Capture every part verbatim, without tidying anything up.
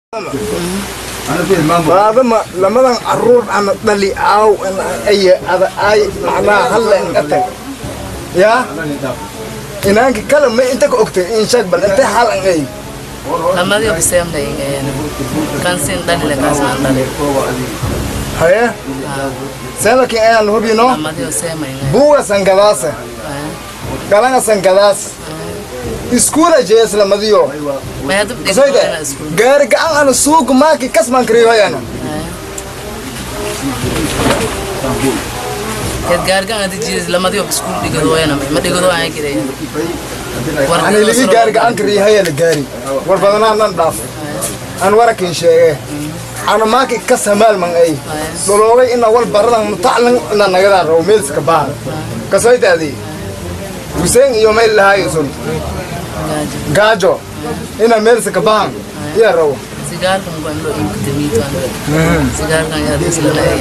هذا ما لما أنا أروح أنا دلي أو أنا أي هذا أي معناه هلا أنت يا إنك كلام أنت كأكت إن شاء الله أنت حال أي لما ذي بسيم ده يعني كان سين دلي لك أسمع دلي هيا سألك أنا اللي هو بينو لما ذي بسيم يعني بوه سنجداسه كلامه سنجداس إسكولة جيس لما ذيو ما يدب دي كده جارجع أنا السوق ما كي كسمان كريه أنا كده جارجع أنا تجيز لما ذيو بسكول دي كده أنا ما دي كده أنا كده أنا اللي في جارجع أنا كريه هي اللي جاري وربنا أنا نضاف أنا وراك إن شيء أنا ما كي كسمال من أي لولاي إن أول برا متعلم إن أنا كده روميلس كبار كسيدة دي وسين يومين لهاي يسون gajo ina mel se kabang ya raw sigar kan kan lo ikutimi to an sigar kan ya disla la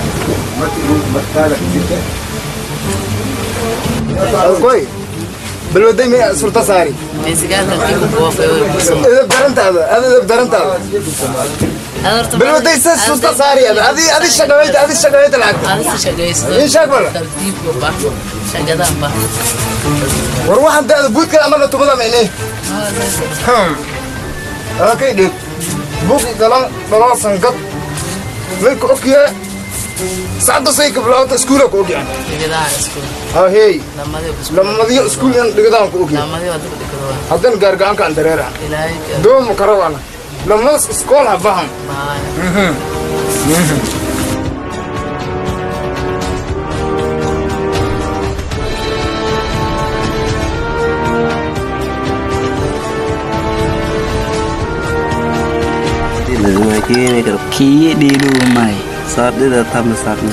ya koi belo dai me surta sari me sigar kan ki ko fa ida daranta hada hada daranta belo dai se surta sari hada adi adi shagawayta adi shagawayta lak adi shagaysto in shagwala tartib ko ba shagada ba وروح انت بوت كده عملنا تبدا منين هم اوكي دي بوك دلان دلان سنقط ملك اوكي ساعد سيك بلاوت سكولك اوكي يعني كده سكول اه هي لما دي لما دي سكول دغدان اوكي لما دي ودك كده هدن غارغان كان دريرا الهي دوم كروانا لما سكول هفهم ما Kini kalau kini di rumah, saat dia datang saatnya.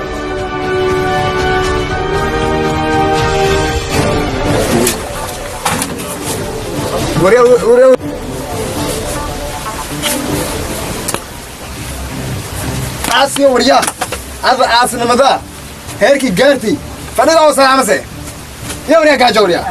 Uriya uriya. Asli uriya. Ada asli mana? Herki gerti. Pada kau salam se. Ya uriya kacau uriya.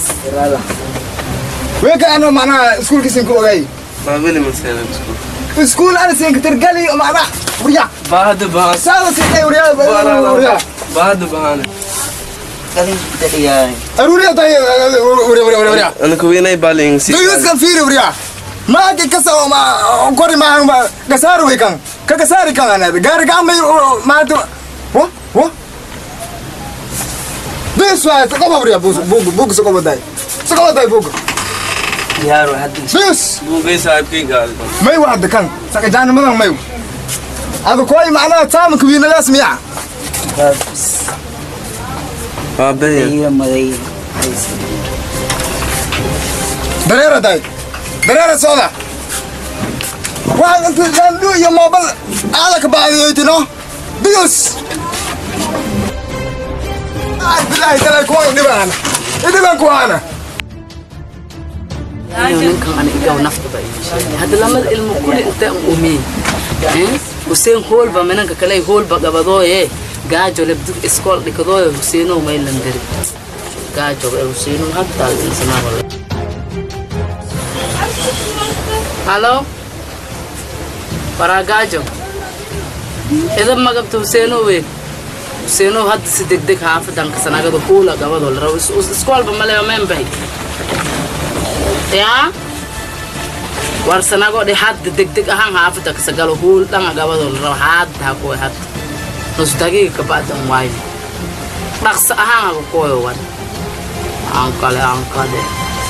Weka anu mana school kisim kau gay. Babel masih school. سكول أنا سين كتير قالي معنا وريا بعد بعد سالو سين وريا وريا بعد بعد كذي تريا وريا طيب وريا وريا وريا أنا كويناي بالين سي دويس كان فيري وريا ما كيكسر ما كوري ما ما كسر ويكان ككسر كان أنا غير كان ما ما تو هو هو دويس واحد سكوا وريا بوك بوك بوك سكوا بداي سكوا بداي بوك يارو حد دويس بوك صاحب كي قال ما يوحد كان سكجان منهم ما يو هذا كوي معناه تام كوينا لازم يع بابا يا مدي دريرة داي دريرة صودا واحد انت جاندو يا موبل عليك بعد يتنو ديوس اي بالله ترى كوي دبان دبان كوانا يومين كان أنا إجا ونفط بقى هذا لما العلم كل أنت أمي حسين هول بمنك كلاي هول بقى بدو إيه جاجو لبدو إسكول لكذا حسين وما يلندري جاجو حسين حتى الإنسان ولا هلو برا جاجو إذا ما قبت حسين وين حسين هاد سيدك دك حافظ دانك سنة كده هول بقى بدو لرا إسكول بملا يومين بهي ya warsana go de had deg deg ahan haafta ka sagalo hul danga gabado la had ha ko had nus dagi ka badan way dhaqsa ahan ko koyo wan an kale an kale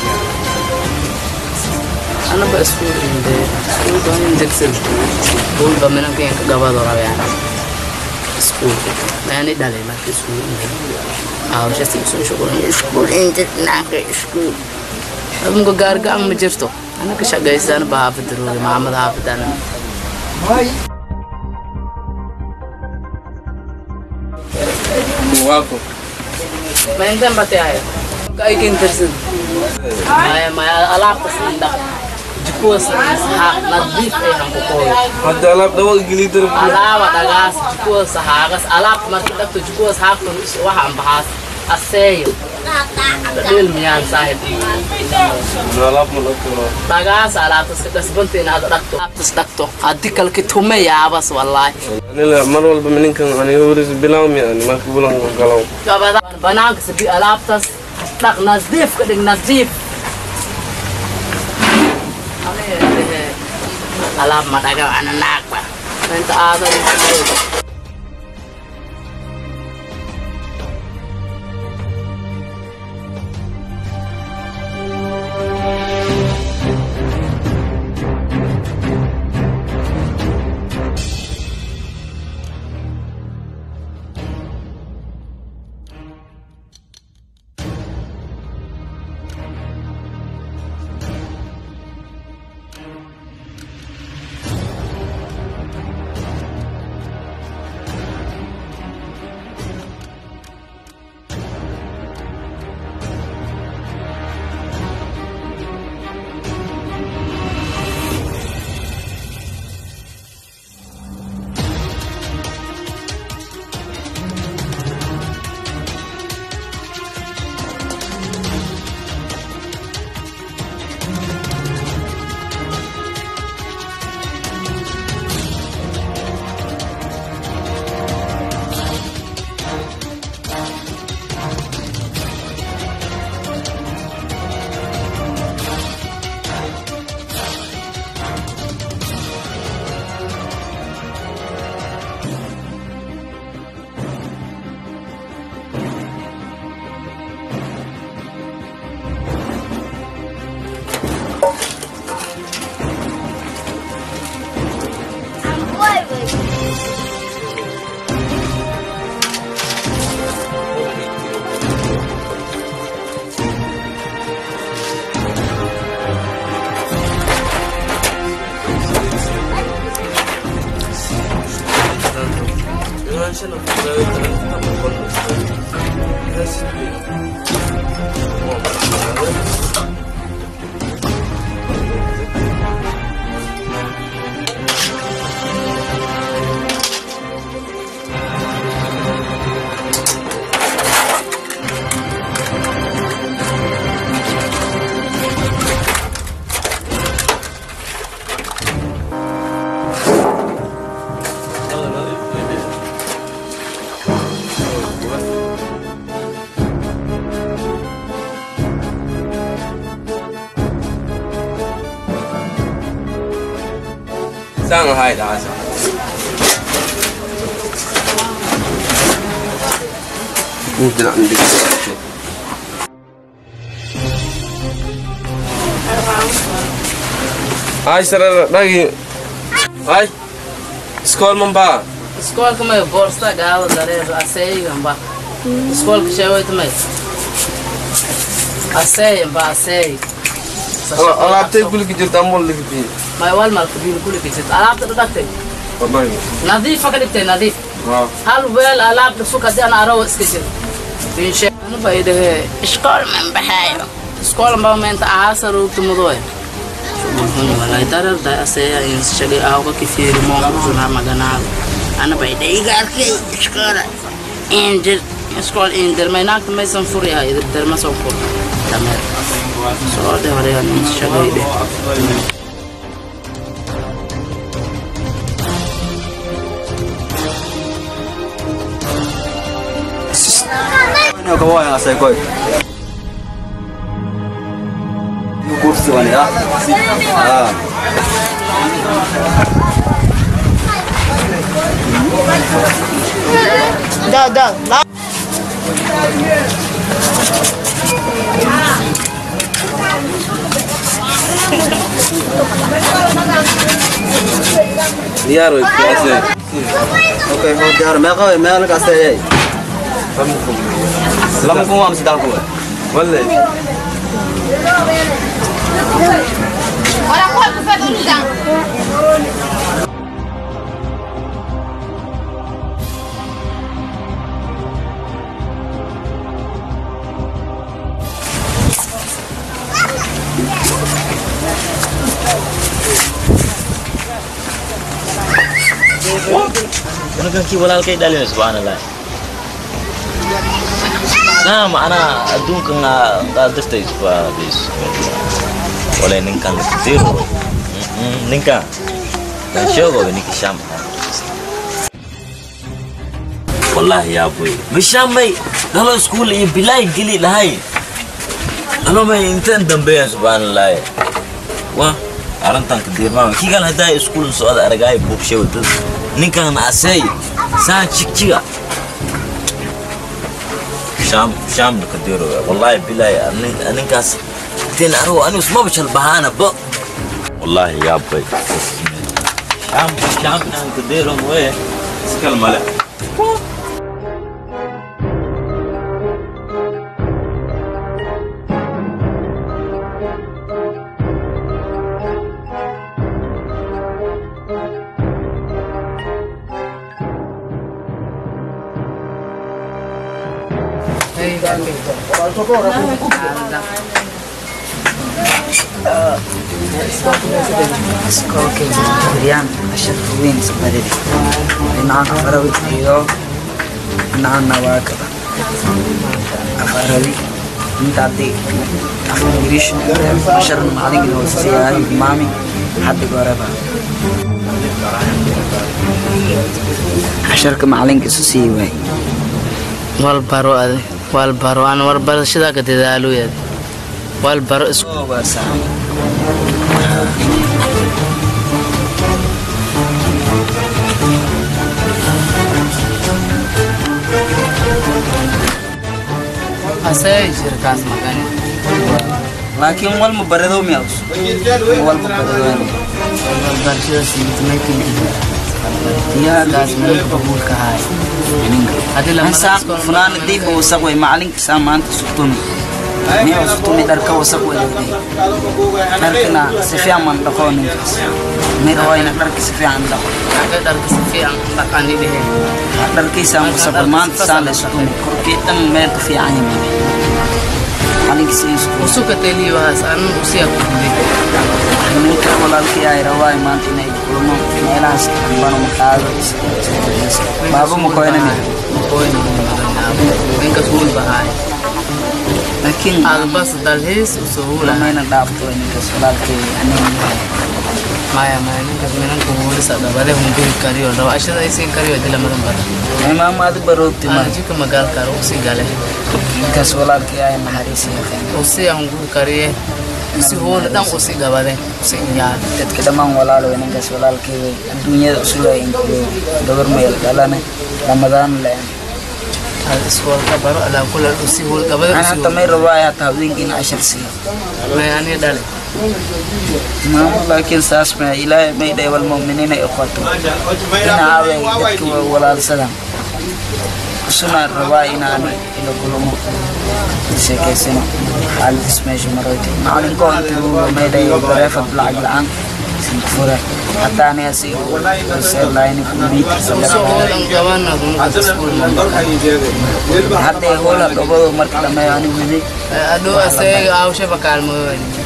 ana ba school inde school don indexel hul ba mena ke ka gabado la ya school yani dale ma ke school ah je sais que school school inde na ke school أبغى قارق أم مجرته أنا كشجع أنا بحافظ ضروري محمد حافظ أنا هاي واقف ما عندهم بتاعي كأي كنترسل ما ما ألعب تصميم ده جكوس ها نضيف إيه هم كوي هذا ألعب دول جليد ألعب دعاس جكوس ها بس ألعب ما كده جكوس ها كل واحد بحاس aseyo dil miyaan sahib nalab mulku bagaas alaabta sidas buntina hada dhaqto abtas dhaqto hadii kalki tume yaabas wallahi nila mar walba ninkan ani waris bilaawmi ani ma ku bulan galaw gabada banaanka sabi alaabtas dhaq nadiif ka dhig nadiif alaab ma dhaga ana naagba inta aadan Shanghai da sa Tidak ndik Ai sara lagi Ai Skol mamba Skol kama borsta gala dare asei gamba Skol que chegou também asei gamba asei Alap te kul ki jirta mol ligi ما يوال مال كبير كله كيسة ألعاب تردكتي والله نظيف فقط كتير نظيف هل ويل ألعاب لسوق هذي أنا أروح سكتير في شيء أنا بعيده إسكول من بحاجة إسكول ما من تعاصر وتمضي شو ولا يدار ده أسيا إن شغل أهو كثير ما أقولنا ما جنال أنا بعيده يقال كي إسكول إنجل إسكول إنجل ما يناك ما يسافر يا إذا در ما سافر تمام سؤال ده هذا إن شغل ده Ini kau yang asal kau. Ini kursi mana ya? Ah. Dah dah. Iya, Roy. Biasa. Oke, mau jangan mereka, mereka kasih. Lama kau am sedang kau. Boleh. Orang kau bukan dulu dah. Ano kang kiwalal kay dalil subhanallah. سام أنا أدونك أنا قدرت يسوى بس ولا نكان كتير نكان نشوفه بنيك شام والله يا أبوي بشام مي قالوا سكول يبلاي قلي لهاي قالوا ما ينتن دمبيا سبحان الله وا أرنتان كتير ما كي قال هدا سكول سؤال أرجعي بوكشة وتد نكان أساي سان شكشيا شام شام كتير والله بلاي أنا أنا كاس تين أروح أنا اسمه بشل بهانا ب والله يا أبوي شام شام كتير مويه سكال ملا Sekolah kemudian asyik ruin sebenarnya. Nak Farawi itu, nak Nawak. Farawi minta di, aku Inggris, asyik maling itu saya mami hati berapa. Asyik kemaling itu sih, wei. wal baro ade wal baro an war bar shida ka dadaalo yad wal baro isku wasa asay shirkas makan lakin wal mubarrado miyaus wal mubarrado wal bar shida simit makin dia lazim qabul ka hay adila sa fulan di ko sakwe maalin sa man sutumi ni sutumi dar ka sakwe dar kana sifian man da ko ni ni rawai na dar sifian da ko aga dar sifian da kan ni de dar ki sa sa man sa le sutumi ko kitan me fi ani maalin si usuka teli wa san usia ko ni ka wala ki ay rawai man ni ko mo melas bano makalo babu mo ko na ni koin inka sul bahay lakin albas dalhis usuhula may nagdapto inka sulal ke anin maya maya inka menan ko huli sa dabale humbi kariyo raw ashada isin kariyo dila maram bara ay mama adu barotti ma ji ko magal karo usi gale inka sulal ke ay maharisi usi ang gur kariye usi hol dan usi gabale usi nya tet ke damang walalo inka sulal ke dunya usula inko dogar mel galane Ramadan le al iskol ka baro ala kula usi hol gabale ana tamay rawaya tawing in ashar si may ani dale ma lakin sas ma ila may day wal mu'minina ikhwatu ina awe yakku wala salam suna rawayina ani ila kulumu seke sino hal ismesh maroti maalin ko antu may day rafa blag laan sinfura hatta ani asi sel line kumit so lang gawan na dun ka school man hatta hola dobo markala may ani mini ado ase awshe bakal mo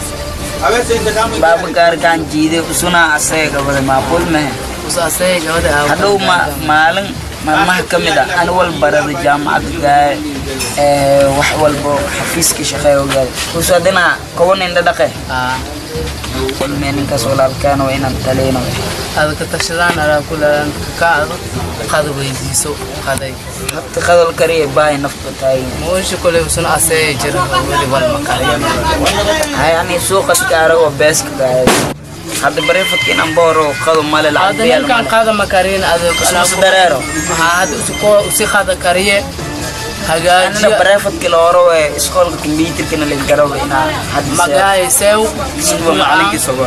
babu gar kan jide suna ase gabale mapul me usa ase gawade aw hado ma malang ma mahkamida an wal barad jaamad gaay ee wax walbo xafiiska shaqeeyo gaay usadina koon inda dhaqe ah kul meenin ka solal kan wa inan taleeno هذا كتشران على كل كعب قدر ويزيسو قداي حتى قدر كريه باي نفط تاي موش كل يوم أسي جرا ولي والمكان هاي يعني سوق كارو وبسك كاي هذا بريفت كنا بورو قدر مال العادية هذا كان قدر مكارين هذا كنا سدريرو هذا سكو سخذ كريه أنا بريفت كيلورو إسكول كمبيوتر كنا للجرو هنا هذا مجاي سو سوى معلق سوى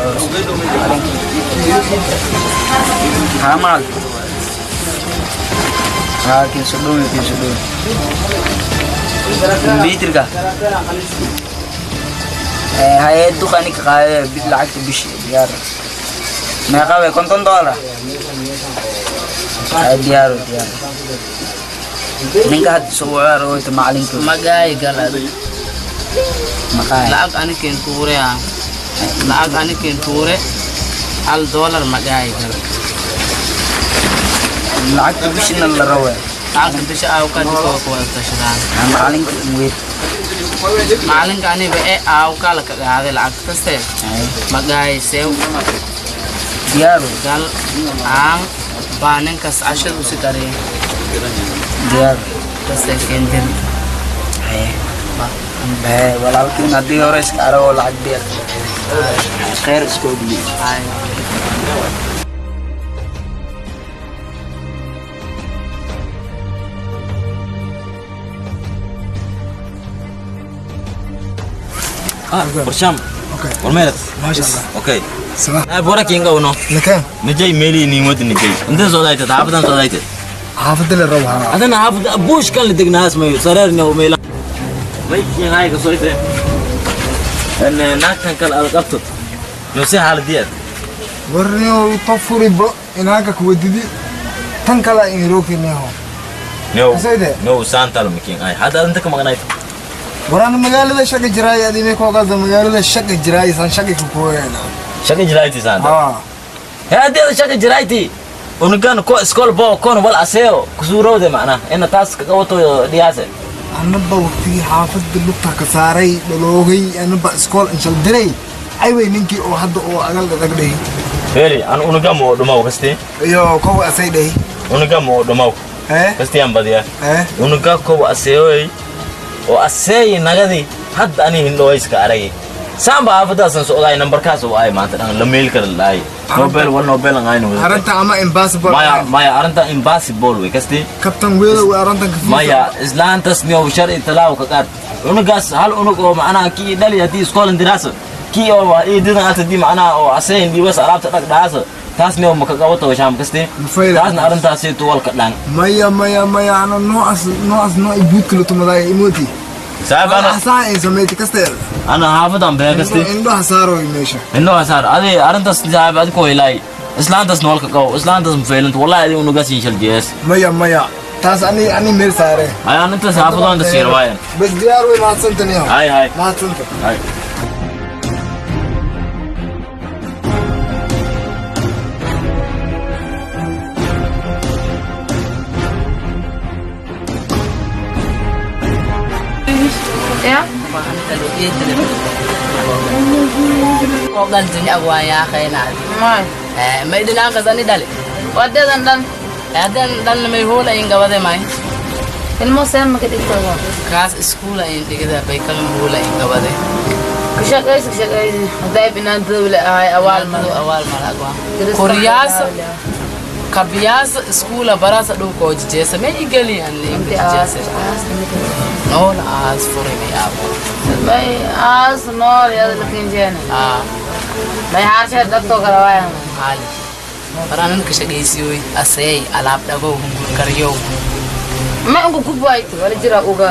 Hamal. Ah, kin sudu, kin sudu. Bitir ka. Eh, hay tu kani kaya bilak tu bish biar. Mereka we konton dolar. Ay biar biar. Ningkat suara ro itu maling tu. Magay galad. Makay. Laag ani kin kure ah. Laag ani kin kure. al dollar magay galad. Laag tu bish na larawe. lacag inta sha aaw ka dhigto ku wada tashadaan maalinka weyd maalinka aniga ee aaw kala ka qaaday lacag kaste magay seew diyaaro gal aan baanin kas ashadu si kare diyaar kaste kendir ay ba walaalkiin haddii hore iska arago lacag diyaar khayr isku ogli ay ah برشام اوكي والميلت ما شاء الله اوكي سلام اي بورك ينقا ونو لكن نجي ميلي نيمود نجي انت صدايت تعبدان صدايت حافظ لي الروحه انا حافظ ابوش كان اللي دقناس ما صررنا وميلا ما يجي هاي قصويته ان ناك كان كل القبط لو سي حال ديت ورنيو طفري برو اناك كوددي تنكلا ان روكي نيو نو سيده نو سانتال مكين اي هذا انت كما قنايت وران مغالده شق جراي ادي ميكو قاد مغالده شق جراي سان شق كوينا شق جرايتي سانتال اه هذا شق جرايتي ونقان كو اسكول بو كون ولا اسيو كسورو ده معناه ان تاس كوتو دياسه انا بوقتي حافظ دلوقتي كساري دلوغي انا باسكول ان شاء دري اي وي نينكي او حد او اغل دغدي فيري انا ونقام دمو كستي يو كو اسيدي ونقام دمو ايه كستي ام بديا ايه ونقا كو اسيو oo asay nagadi had ani hindo iska aragay samba afadaasan socday number kaas oo ay maanta dhan la mail kala laay nobel wal nobel ngayno aranta ama impossible maya maya aranta impossible way kasti kabtan weedo waa aranta maya islaan tasmiyo sharci talaaw ka qaad unugaas hal unug oo macnaha ki dhali hadii iskoolan diraaso ki oo ay didan aad di macnaha oo asay indi was alaabta dhaq dhaaso taas niyo ma ka qabato shaam kasti taasna arintaas ay tuwalka dhan maya maya maya ana noocaas noocaas nooc buud kala tumaday imoti saab ana asay sameeyay kasti ana haafadan baa kasti indo hasaro meesha indo hasar adi arintaas saab ad ko ilay islaantas noolka qaw islaantas feelint wallahi adi unugaas inshal jees maya maya taas ani ani meel saare ay anta haafadan da sirwaayan bas diyaar way ma santaniyo hay hay ma santa hay ya kok gantunya aku ya kayak nanti Mai. eh mai dilang kasani dale Wade dan dan eh dan dan mai hola inga wade mai ilmo sen ma kedi ko. kas school in digida bay kan hola inga wade Kishaqay kishaqay haday binan dawla ay awal awal ma malu awal malagwa koriyas kabiyas school barasa do ko jese me igali an Inti jese as no as for me abo Mai as no ya lakin jena. ah Mai har shay dakto karawayan. hali paranan kishaqaysiyoy asay alab dago hungur kariyo Ma ungu kubay wala jira uga.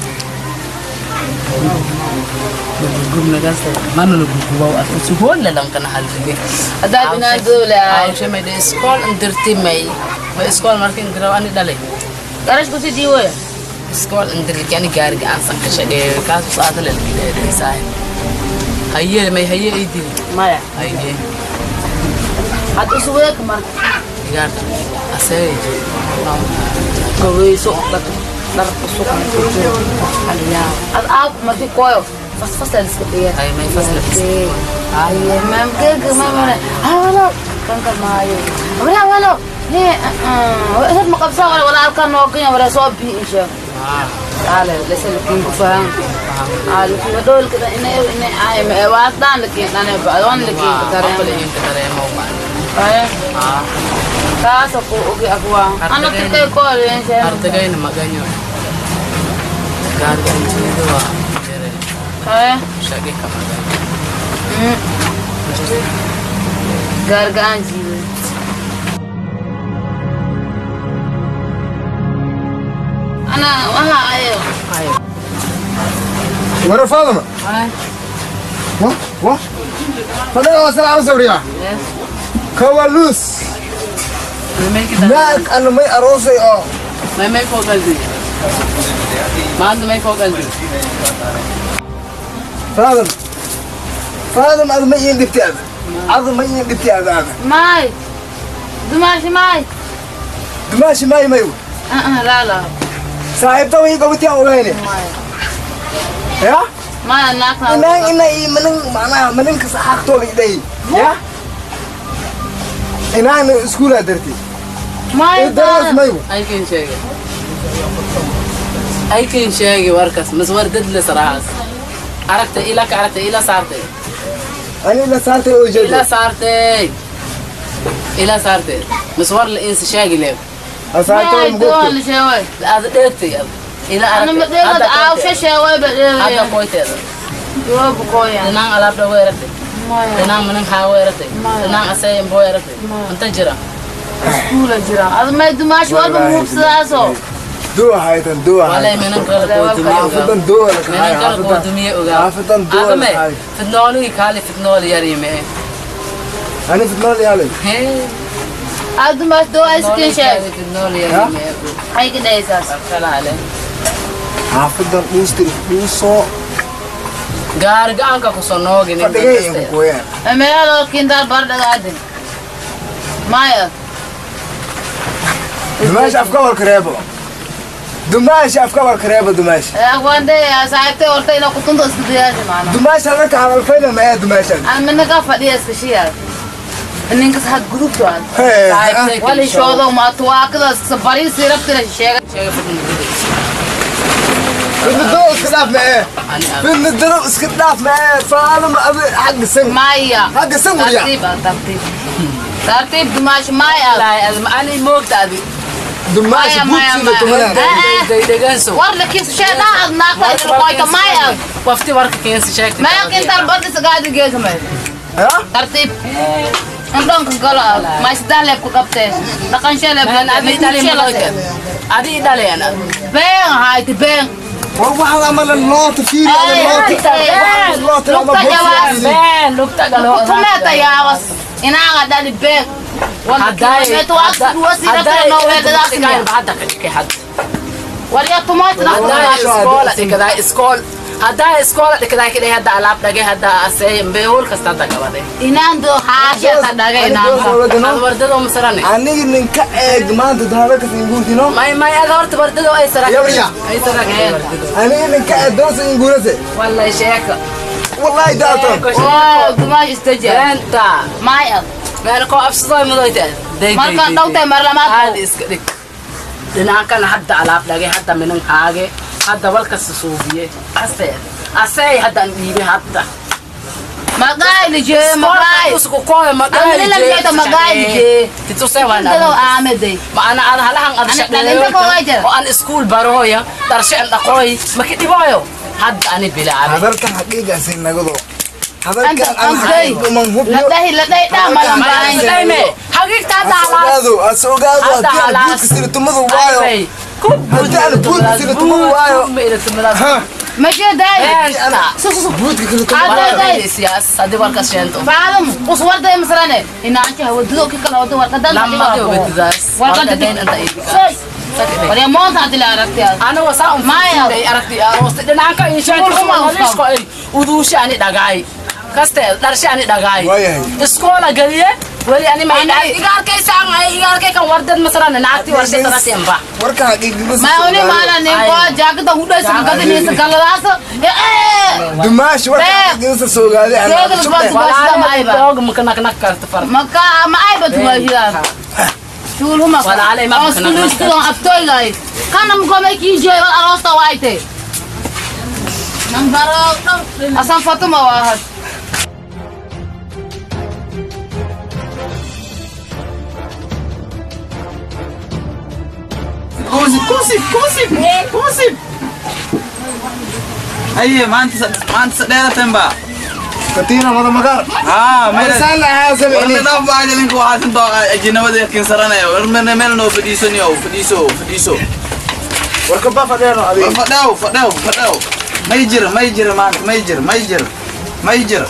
gumna gasta manu lu kubaw asu su holla lan kana halbe Haday binan dawla ay. ay sheme de school ndirti may ma school markin graw ani dale Garash ko si diwo ya. school ndirti kani gaar ga san ka shage ka su saata le de sai hayye may hayye idi Maya. hayye Hatu suwe kamar gaar asay ko wi so dak dar so kan ko. Aliya. Ad ab mati koyo. Fas fas el skatiya. ay may fasla Ay, ma'am, ke ke ma'am na. Halo, kan ka mayo. Wala wala. Ni, ah, uh, makabsa wala wala kan no kanya wala so bi insha. ah Ala, lesa lukin ko faham. Ala, kung dol kita ina ina ay may watan lukin na ba wan lukin wa ka pala rin. yung katare mo ba Ay, ah kaso ko ugi agwa. Ano kita ko rin siya. artagay na maganyo gaar ga chido wa jere Ay, shage kamaga gargaan jiwe. Ana waha ayo. ay ورا فاطمه ay واه واه فاطمه السلام عليكم yes كوالوس may may kita ماك انا ما اروسي اه may may fogal di maad may fogal di فاطمه فاطمه هذا ما يندفتي هذا هذا ما يندفتي هذا Mai. Dumashi mai. ماشي ماي مايو لا لا صاحبته وهي قبتي أولاني يا ما أناك إنها إنها منن معناها منن كسحقته ليدي يا إنها سكولة درتي ما الدرس ما يو أي كين شيء أي كين شيء وركس مسور دد لسراس عرفت إلك عرفت إلى صارتي أنا اللي صارت أوجد إلى صارتي إلى صارتي مسور الإنس شاقي ليه أصارت ما أوجد يدون شوي هذا ديرتي إلى أنا مدينة أو شيء شوي هذا بدي كويت هذا يو بقوي تنام على بده ويرتي ما تنام من هاويرتي تنام أسيم بويرتي أنت جرا سكولة جرا هذا ما يدون ما شو أربع مو بسلاسو دوا هايتن دوا ولا من قال قدومي حافظن دوا لك من هاي قال حافظن قدومي وقال حافظن دوا لك أقمة هاي في النول يكالي في النول يريمه أنا في النار يا علي هذا ما دو آيس كين شيء في النول يريمه هاي كده إيساس خلا عليه حافظن دوستي دوسو gaar gacanka ku soo noogin fadhigay ku qoyaan أميرا لو كنت برد قاعدين مايا دماش afka war kareebo دماش afka war kareebo دماش أخوان ده ساعتين ورتين لو كنت أستدياش معنا دماش هذا كان الفيلم ما دماش أنا من قافة دي أستشير إني نقص حق جروب توان هي ولا شو ذا ما تواكل سبارين سيرب ترى شيء في الدروس كداف معاه في الدروس كداف معاه صالم حق سن مايا حق سن ويا ترتيب ترتيب ترتيب دماش مايا لا أنا موقت هذه دماش مايا مايا بوتسي مايا تمنا دقنسو ورد كيس شيء لا ناقة القايدة مايا وفتي ورك كينس شاك مايا كنت البرد سقاد جيك مايا ها ترتيب عندهم كقلا ما يستاهل يبقى كابتن لكن شيء أنا لا أبي دالي ملاك أبي دالي أنا بين هاي تبين والله عمل اللوت فيه هذا اللوت اللوت لقطة جواز بين لقطة قالوا كلها تياوس إنا عدا البيت هداي والله تواسد وسيلة نوع هذا هداي بعدك كي حد وريا طماط هداي نقول اسكول كذا اسكول هداي اسكول كذا كذا هدا على دقي هدا أسيم بيقول كستان تكبر إنا عنده حاجة تدعي إنا هذا وردهم سرني أنا إنك إج ما أنت دهرك تقول دينه ما ما يقدر تبردله أي سرك يا بريا. أي سرك أنا إنك أدرس إنجليزي والله شيك والله داتم أوه دماغ استجر أنت ما يل ما لكو أفسد ما ضيته ما كان دوتة مرة ما هذا إسكتك لأن كان حتى على دقي حتى من حاجة حتى والكس صوبية أسي أسي حتى نبيه حتى ما قاعد يجي ما قاعد اسكو كوي ما أنا اللي جيت ما قاعد يجي تتوسع أنت لو وانا أعمل دي ما أنا أنا هلا هن أرشح أنا- أنا أنت كوي جرا. وأنا سكول برويا ترشح الأقوي ما كنت بايو حد أنا بلا عبي هذا كان حقيقة سين نقضه هذا أنت كان أنت أنا جاي حقيقة من هو لا ده لا ده ده ما ما لهم دايما حقيقة هذا على أسوقادو أسوقادو هذا هدي على أنا بوك سير تمضي وايو كوب هدي أنا بوك سير تمضي وايو ها ما جي ده أنا بوك سير تمضي هذا وايو ده سياسة هذه ورقة شينتو فعلم وصور ده مثلا إن أنت هو دلوك كلا هو دور كذا لا ما ديو بداس ورقة ورقة دين دين أنت إيه وريا ما تعطي لي عرفتي أنا وسام ما يا. ما أركتي أروست لأن أنك إن شاء شغل الله هم ليش أصلاً. كوي ودوش يعني دعاي كاستل درش يعني دعاي وياي. إسكولا قلية ولي أنا ما أنا إيجار كي سام إيجار كي كم وردت مثلا نعتي ورشة ترى تيمبا وركا حقيقة بس ما هوني ما أنا نيكو جاك ده هودا سبكة دي نيس كلاس إيه دماش وركا حقيقة بس سوقادي أنا سوق شو الباص. ده ولا ما أيبا. دوغ ممكن نك نك كارتفر ما كا ما أيبا تواجه شو لهم ولا علي ما أصل بكنا نستلون أبتوي لاي كان مقام كي جاي الأراستا وايته نمبر أصلا فاطمة واحد كوسي كوسي كوسي كوسي أيه ما أنت ما أنت سديرة تنبا كتير هذا مقار آه ما مرسال هذا ورنا سمعني دافع بعد لينك واحد انت أجنبي ده كين سرنا يا ورنا مين نو فديسو نيو فديسو فديسو وركا بافا ده أنا أبي فداو فداو فداو ما يجر ما يجر ما ما يجر ما يجر ما يجر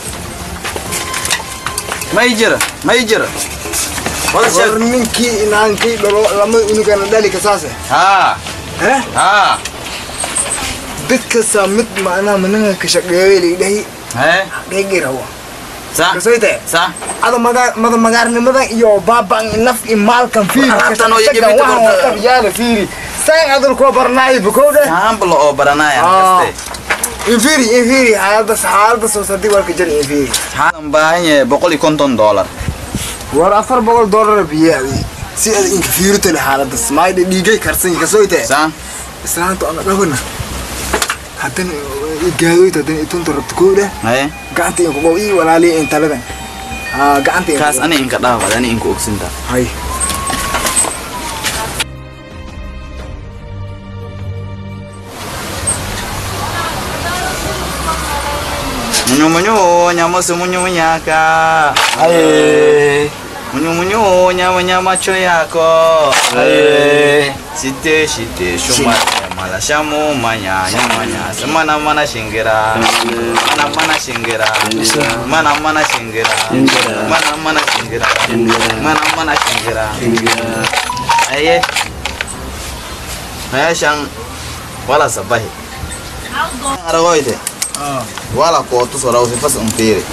ما يجر ما يجر ولا شيء ورنيكي نانكي لو لما إنه كان ذلك أساسه ها ها ها بدك سامت معنا منك كشقيلي ده ها غير هو صح كسويته صح هذا مقار ماذا مقار نمذا يو بابا نف إمال كان فيه أنا أتنو يجي كشقة بيت واحد برد. وطب يا فيري ساين هذا الكوبرناي بكودة هم بلو برناي أنا كستي إنفيري إنفيري هذا هذا سوسدي ورك جري إنفيري هذا باهي بقولي كونتون دولار ورا أفر بقول دولار بيعي سي إنفيري تلي هذا بس ما يدي ديجي كرسين كسويته سان إسلام تو أنا بقولنا حتى يجاوي تدين يتون ترتكوده هاي قانت يقوي ولا لي أنت لبن آه قانت كاس أنا إنك دافع أنا إنك أكسنتا هاي Munyu munyu nyama semunyu nyaka. Aye. Munyu munyu nyama nyama choyako. Aye. Site site shuma mala shamu manya nyamanya semana mana shingira. Mana mana shingira. Mana mana shingira. Mana mana shingira. Mana mana shingira. Aye. Aye shang wala sabahi. Aragoide. Wala kotu sorau sifas umpire.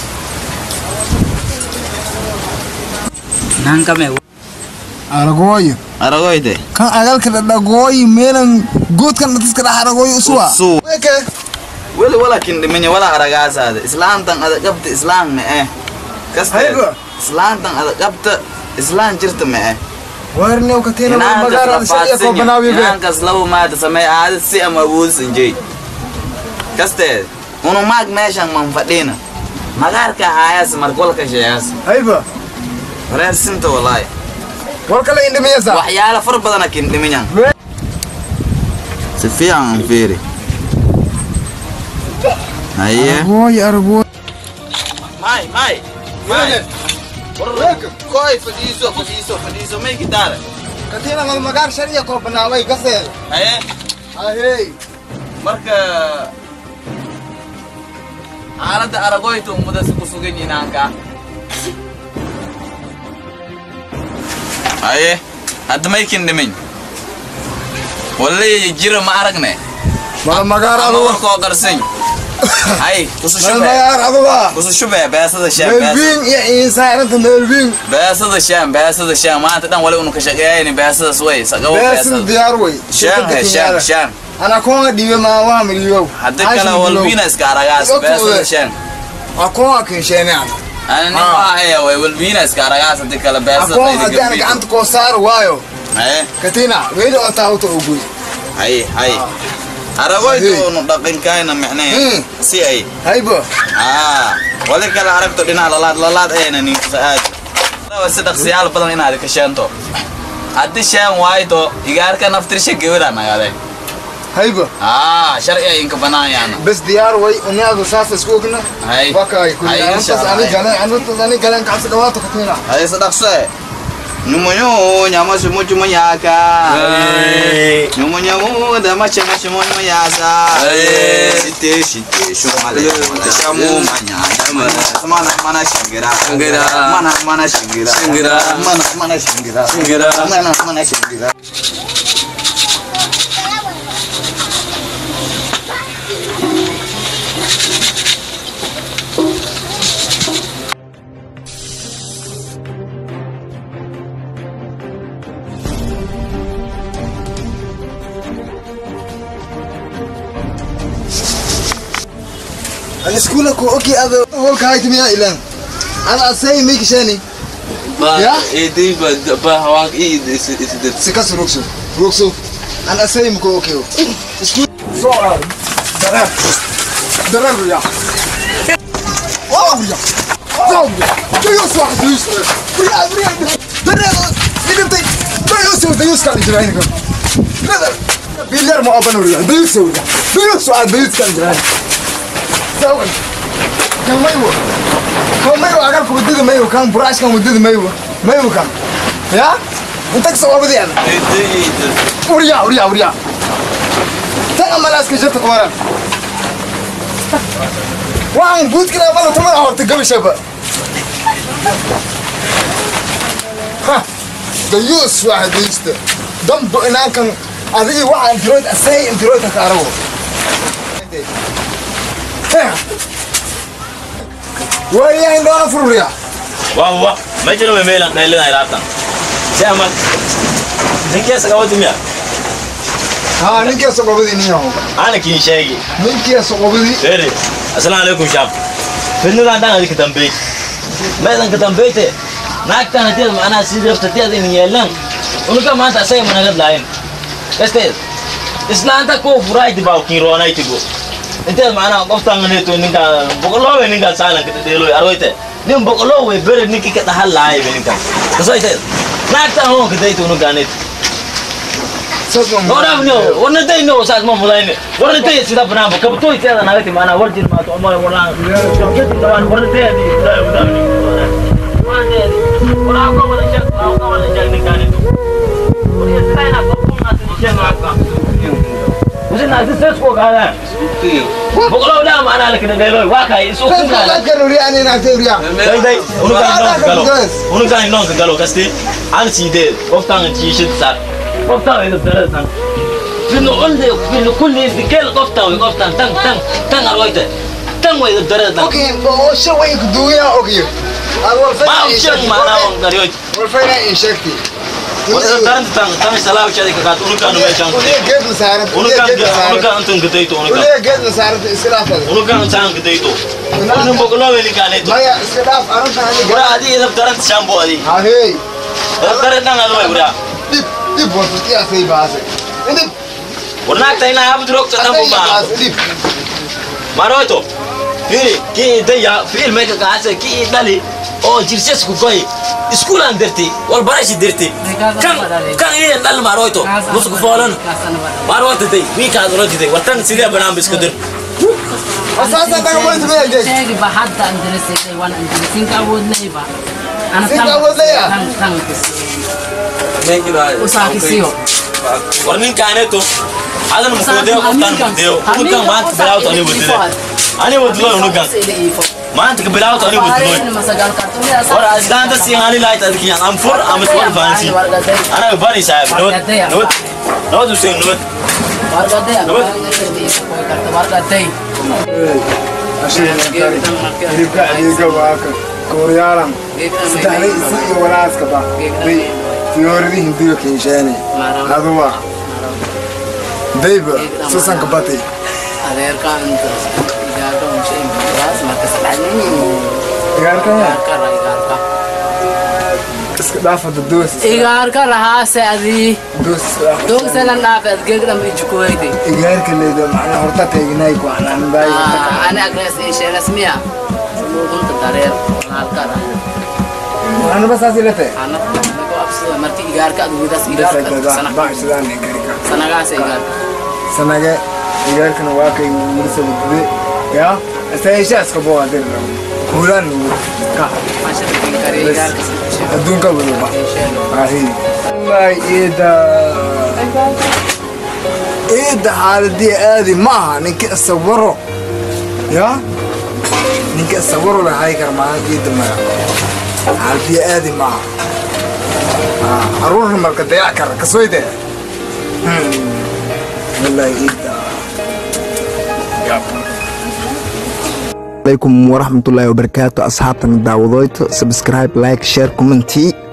Nangka me. Aragoy. Aragoy de. Kan agal kada dagoy menan god kan natis kada aragoy uswa. Su. Weke. Wala wala kindi menya wala aragasa de. Islam tang ada qabta Islam me eh. Kasta. Islam tang ada qabta Islam jirta me eh. Warne ukatina magara sai ko banawi be. Nan kas law ma ta samay aad si amabul sinjay. Kaste, uno mag meshan man fadina. Magarka ayas margolka shayas. Ayba. Reer sinta wallahi. Warkala indimiyasa. Waxyaala far badan akin diminyan. Si fiican fiiri. Haye. Aragoy aragoy. Mai, mai. Mai. Warka. Koi fadiso, fadiso, fadiso may gitara. Katina ngal magar sharia ko banaway gasel. Haye. Ahe. Marka Arada aragoy tu muda sukusugin inangka. Aye, hadda may kindimin. Wallahi jira ma aragne. Ma magar Alo alo ko garsin. Ay, kusu Ma shube. magar alo ba. Kusu shube, besa da shan, Melvin besa. ya insan anta Melvin. Besa da shan, besa da shan. Ma ta dan wala unu ka shaqeeyay ni besa da suway, sagaw Bes besa. diyar way. Shan, he, shan, shan. Ana konga diwe ma wa miliyo. Hadda kala walbina iska aragas, besa da shan. Akonga kin shene. Ana ni ma haya way walbina iska aragas, hadda kala besa da Akonga hadana gacanta ko saar waayo. Aye. Katina weedo ata auto ugu. Aye, aye. Aragoy tu no dhaqan kaayna macnee. Si ay. Haybo. Ah, wali kala aragto dhinaca lalaad lalaad ayna nin saad. Lawa saddex siyaal badan inaad ka sheento. Haddi shaan waayto igaarka naftirsha gawada nagade. Haybo. Ah, sharciga inka banaayana. بس ديار وي ونادو ساس سكوكنا هاي. وكاي كل هاي إن أنت شاء الله. أنا جانا أنا أنا جانا كعس دواتو كتينا Ay saddex say. Numunyo nyama sumuchu manyaka. Ay. Numunyo da macha macha mo mayasa. Ay. Site site shumale. Shamu manya. Mana mana shingira. Shingira. Mana mana shingira. Shingira. Mana mana shingira. Shingira. Mana mana shingira. أنا سكولك أوكي هذا هو كاي تميا إلان أنا أساي ميك شاني يا إيدي بد بهواك إيد إس إس سكاس روكسو روكسو أنا أساي مكو أوكي سكول صار درب درب يا والله يا زوج ديوس واحد ديوس بريا بريا بريا نبتي ديوس ديوس كان يجرينكم نظر بيلر ما أبنو ريا ديوس ويا ديوس واحد ديوس كان يجرين زوج كان مايو كان مايو أقل كودي مايو كان براش كان ودي مايو مايو كان يا أنت كسر أبدي أنا إيدي وريا وريا وريا تنا ملاس كجت كمان وان بود كده ما تمر أورت قبل شباب ها ديوس واحد يست دم بقنا كان هذه واحد انترويد أساي انترويد تكارو ويا عندنا فروريا واه واه ما يجري ميلان نيلنا يلاتن سامل دنيا سكوت ميا ها نيجي سقوبدي نيهم أنا كين شيء نيجي سقوبدي سيري السلام عليكم شام فين عندنا هذيك تنبيه ما إذا كتنبيته ناك أنا تيجي أنا سيدي بتتيجي إني يلان ونكا ما أنت أسيء من هذا لاين كستير إسلام أنت كوف راي تباو كين رونا يتجو أنت معنا قفتان غنيتو نيكا بقولوا نيكا سالن كتديلو أرويته نيم بقولوا ويبر نيكي كتحل لاي بينكا كسويته ناك تانو كتيجي نوكا نيت orang ni, orang tu ini usah semua mulai ni. Orang tu sudah pernah, kebetul itu ada nanti mana orang jadi macam orang orang. Jadi tuan orang tu ni, sudah ni. Mana ni? Orang kau mana cak, orang kau mana cak ni kan itu. Orang saya nak kau pun nak ni cak nak. Mesti nak sesuatu kau kan? Bukan dah mana lagi nak deloi, wakai suku kan. Saya nak uri ani nak uri. Dai dai, orang kan non kalau, orang kan non kalau kasti, ansi deh, orang cincin sat. قفطان إذا بدرتنا فينو عندي فينو كل ذكال قفطان قفطان تان تان تان الوقت تان وإذا بدرتنا أوكي بوش وين كدويا أوكي ما أوشان ما أنا وان دريوت والفينا إن شكتي وإذا بدرت تان تان سلام شادي كات أنو كانوا ميشان وليه جد مسارة أنو كان أنو كان أنتم كتيتو أنو كان وليه جد مسارة إسراف أنو كان أنتم كتيتو أنو بقولوا وين كانت ما يا إسراف أنا كان برا هذه إذا بدرت شامبو هذه هاي إذا بدرت نعم هذا برا ديب ديب بوسط يا سيد باسه ديب ورناك تينا عبد روك تنام بما ديب maroto kiri ki daya fil make ka ase ki dali o jirses ku koy school an derti wal barashi derti kan kan ye dal maroto musu ku falan maroto dai wi ka roto dai watan sidia banam biskudur اساسا ده قلت بيه جاي شيء بحد اندرسي وانا اندرسين كاود نيبا انا سين كاود ليا تان نيجي وساكسيو warnin kaneto adan mu ko deo kan deo ku kan ma ta bilaw to ni wuti ani wuti lo no kan ma ta bilaw to ni wuti lo ora asdan ta singani lai ta ki am for am for fancy ana bani sahib no no no du sing no warga de warga de عشان يبقى يبقى واك كوريالم ستاني سي ولا اسكبا في يوري هنديو كيشاني هذا هو دايبا سوسن كباتي ader kan igato mshe mbras makasalani igarka igarka igarka iska dafa دوس igarka raha saadi دوس دوس lan dafa adgeegdam ijkoydi igarka leedo macna horta teegnay ku aanan baay ana agnes ishe rasmiya kunta dareer halka ana bas asilate ana ko absu marti igarka adudas igarka sana baa sidaan igarka sanaga se igarka sanaga igarkana waa kay mursal gude ya asaysha iska boo adir kulan ka masha kare igarka adduunka wada ahi wallahi ida ida xaaladii aadi maaha ninka sawiro ya ninka sawiro la hay kar maaha ida ma xaaladii aadi maaha aruur marka dayac kar kasooyde wallahi ida عليكم ورحمة الله وبركاته أصحابنا داودويت سبسكرايب لايك شير كومنتي